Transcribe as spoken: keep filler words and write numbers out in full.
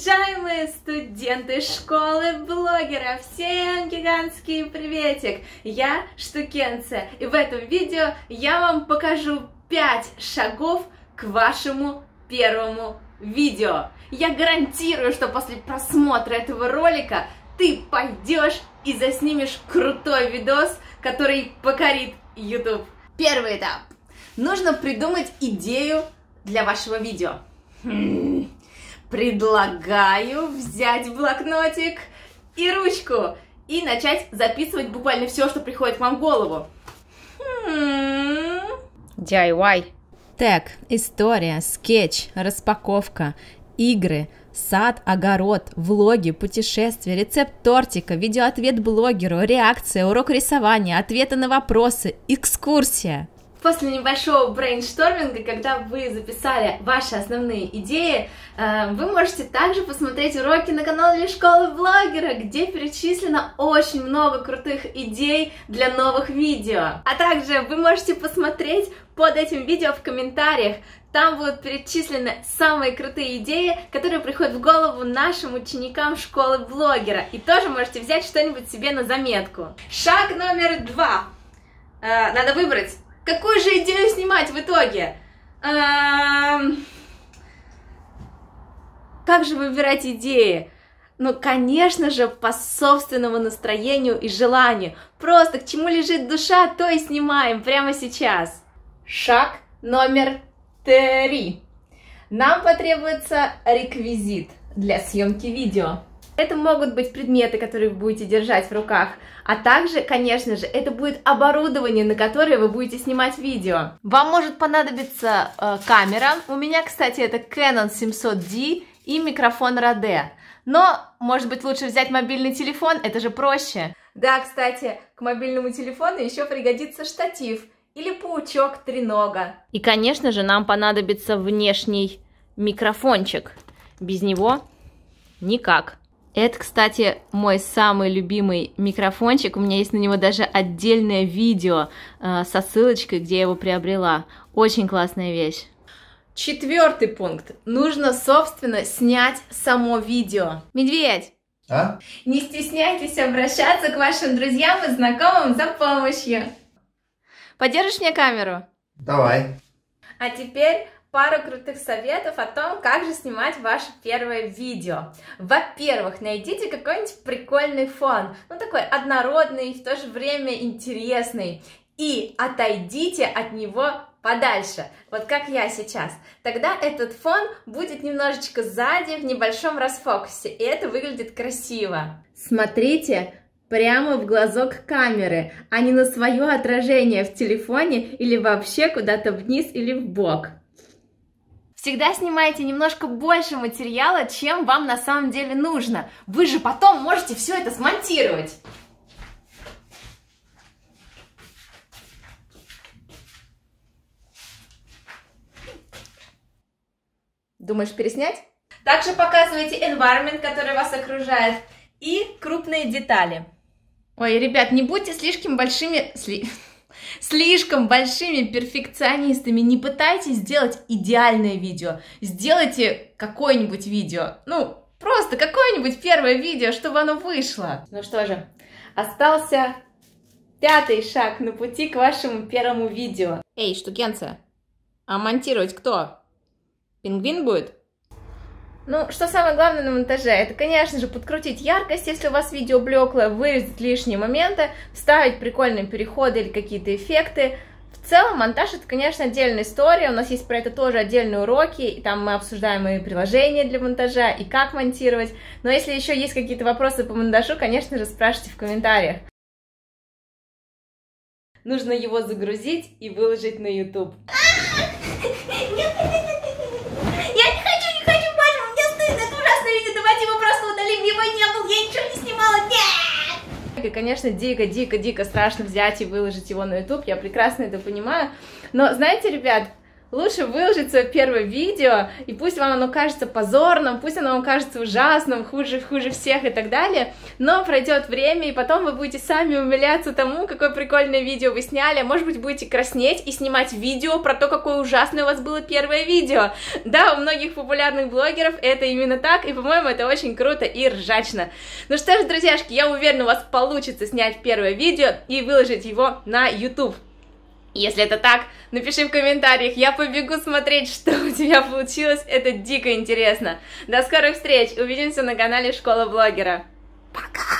Уважаемые студенты школы блогера, всем гигантский приветик! Я Штукенция, и в этом видео я вам покажу пять шагов к вашему первому видео. Я гарантирую, что после просмотра этого ролика ты пойдешь и заснимешь крутой видос, который покорит YouTube. Первый этап. Нужно придумать идею для вашего видео. Хм. Предлагаю взять блокнотик и ручку и начать записывать буквально все, что приходит вам в голову. ди ай вай. Тег, история, скетч, распаковка, игры, сад, огород, влоги, путешествия, рецепт тортика, видеоответ блогеру, реакция, урок рисования, ответы на вопросы, экскурсия. После небольшого брейншторминга, когда вы записали ваши основные идеи, вы можете также посмотреть уроки на канале Школы блогера, где перечислено очень много крутых идей для новых видео. А также вы можете посмотреть под этим видео в комментариях. Там будут перечислены самые крутые идеи, которые приходят в голову нашим ученикам Школы блогера. И тоже можете взять что-нибудь себе на заметку. Шаг номер два. Надо выбрать, какую же идею снимать в итоге? Эм... Как же выбирать идеи? Ну, конечно же, по собственному настроению и желанию. Просто к чему лежит душа, то и снимаем прямо сейчас. Шаг номер три. Нам потребуется реквизит для съемки видео. Это могут быть предметы, которые вы будете держать в руках, а также, конечно же, это будет оборудование, на которое вы будете снимать видео. Вам может понадобиться э, камера. У меня, кстати, это Canon семьсот ди и микрофон Rode. Но, может быть, лучше взять мобильный телефон, это же проще. Да, кстати, к мобильному телефону еще пригодится штатив или паучок тренога. И, конечно же, нам понадобится внешний микрофончик. Без него никак. Это, кстати, мой самый любимый микрофончик. У меня есть на него даже отдельное видео э, со ссылочкой, где я его приобрела. Очень классная вещь. Четвертый пункт. Нужно, собственно, снять само видео. Медведь! А? Не стесняйтесь обращаться к вашим друзьям и знакомым за помощью. Подержишь мне камеру? Давай. А теперь пару крутых советов о том, как же снимать ваше первое видео. Во-первых, найдите какой-нибудь прикольный фон, ну такой однородный, в то же время интересный, и отойдите от него подальше, вот как я сейчас. Тогда этот фон будет немножечко сзади, в небольшом расфокусе, и это выглядит красиво. Смотрите прямо в глазок камеры, а не на свое отражение в телефоне или вообще куда-то вниз или в бок. Всегда снимайте немножко больше материала, чем вам на самом деле нужно. Вы же потом можете все это смонтировать. Думаешь, переснять? Также показывайте environment, который вас окружает, и крупные детали. Ой, ребят, не будьте слишком большими... Сли... Слишком большими перфекционистами, не пытайтесь сделать идеальное видео, сделайте какое-нибудь видео, ну, просто какое-нибудь первое видео, чтобы оно вышло. Ну что же, остался пятый шаг на пути к вашему первому видео. Эй, Штукенция, а монтировать кто? Пингвин будет? Ну, что самое главное на монтаже, это, конечно же, подкрутить яркость, если у вас видео блеклое, вырезать лишние моменты, вставить прикольные переходы или какие-то эффекты. В целом, монтаж — это, конечно, отдельная история, у нас есть про это тоже отдельные уроки, и там мы обсуждаем и приложения для монтажа, и как монтировать. Но если еще есть какие-то вопросы по монтажу, конечно же, спрашивайте в комментариях. Нужно его загрузить и выложить на YouTube. И, конечно, дико-дико-дико страшно взять и выложить его на YouTube, я прекрасно это понимаю. Но, знаете, ребят, Лучше выложить свое первое видео, и пусть вам оно кажется позорным, пусть оно вам кажется ужасным, хуже, хуже всех и так далее, но пройдет время, и потом вы будете сами умиляться тому, какое прикольное видео вы сняли, может быть, будете краснеть и снимать видео про то, какое ужасное у вас было первое видео. Да, у многих популярных блогеров это именно так, и, по-моему, это очень круто и ржачно. Ну что ж, друзьяшки, я уверена, у вас получится снять первое видео и выложить его на YouTube. Если это так, напиши в комментариях, я побегу смотреть, что у тебя получилось, это дико интересно. До скорых встреч, увидимся на канале Школа Блогера. Пока!